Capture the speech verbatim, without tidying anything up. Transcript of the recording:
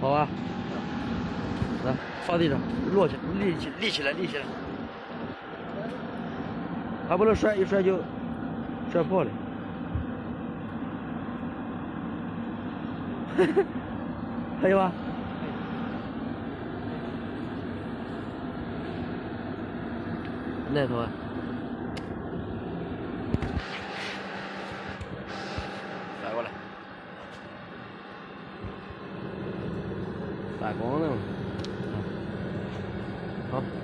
好吧，来放地上，落起，立起，立起来，立起来，还不能摔，一摔就摔破了。还有吗？那头啊。反过来，反光了。好。